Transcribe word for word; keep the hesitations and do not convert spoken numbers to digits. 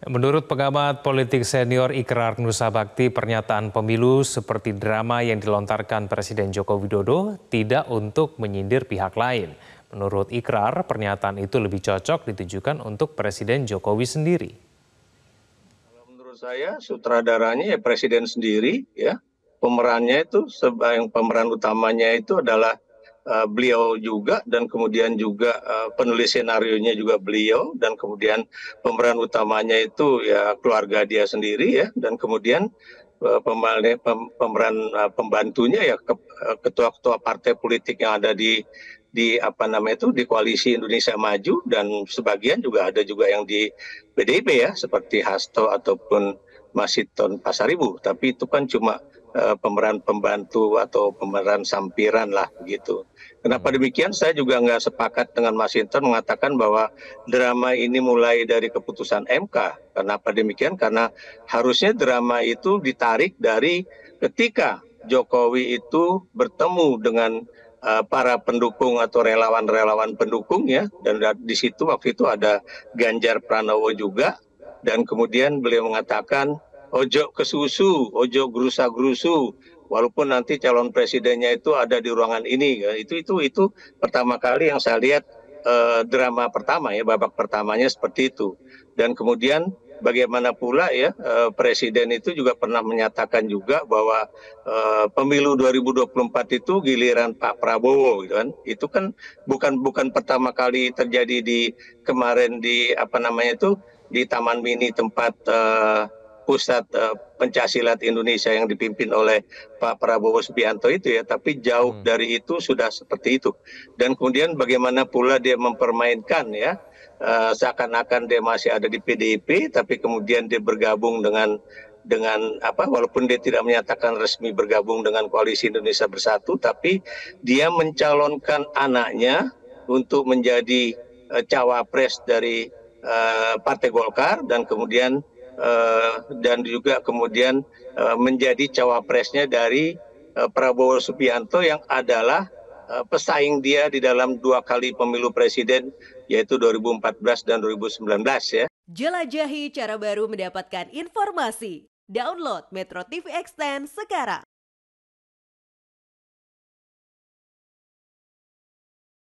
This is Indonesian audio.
Menurut pengamat politik senior Ikrar Nusa Bakti, pernyataan pemilu seperti drama yang dilontarkan Presiden Joko Widodo tidak untuk menyindir pihak lain. Menurut Ikrar, pernyataan itu lebih cocok ditujukan untuk Presiden Jokowi sendiri. Kalau menurut saya sutradaranya ya Presiden sendiri, ya pemerannya itu yang pemeran utamanya itu adalah uh, beliau juga, dan kemudian juga uh, penulis senarionya juga beliau, dan kemudian pemeran utamanya itu ya keluarga dia sendiri, ya, dan kemudian uh, pemeran, pemeran uh, pembantunya ya ke, uh, ketua-ketua partai politik yang ada di di apa namanya itu di koalisi Indonesia Maju, dan sebagian juga ada juga yang di P D I P, ya, seperti Hasto ataupun Masinton Pasaribu, tapi itu kan cuma uh, pemeran pembantu atau pemeran sampiran lah begitu. Kenapa demikian? Saya juga nggak sepakat dengan Masinton mengatakan bahwa drama ini mulai dari keputusan M K. Kenapa demikian? Karena harusnya drama itu ditarik dari ketika Jokowi itu bertemu dengan uh, para pendukung atau relawan-relawan pendukung, ya, dan di situ waktu itu ada Ganjar Pranowo juga, dan kemudian beliau mengatakan ojo ke susu, ojo gerusa-gerusu, walaupun nanti calon presidennya itu ada di ruangan ini, ya. Itu itu itu pertama kali yang saya lihat uh, drama pertama, ya, babak pertamanya seperti itu. Dan kemudian bagaimana pula, ya, uh, presiden itu juga pernah menyatakan juga bahwa uh, pemilu dua ribu dua puluh empat itu giliran Pak Prabowo, gitu kan. Itu kan bukan bukan pertama kali terjadi di kemarin di apa namanya itu di Taman Mini tempat uh, pusat uh, pencaksilat Indonesia yang dipimpin oleh Pak Prabowo Subianto itu, ya, tapi jauh Hmm. dari itu sudah seperti itu. Dan kemudian bagaimana pula dia mempermainkan, ya, uh, seakan-akan dia masih ada di P D I P, tapi kemudian dia bergabung dengan dengan apa, walaupun dia tidak menyatakan resmi bergabung dengan koalisi Indonesia Bersatu, tapi dia mencalonkan anaknya untuk menjadi uh, cawapres dari uh, Partai Golkar, dan kemudian Uh, dan juga kemudian uh, menjadi cawapresnya dari uh, Prabowo Subianto yang adalah uh, pesaing dia di dalam dua kali pemilu presiden, yaitu dua ribu empat belas dan dua ribu sembilan belas, ya. Jelajahi cara baru mendapatkan informasi. Download Metro T V Extend sekarang.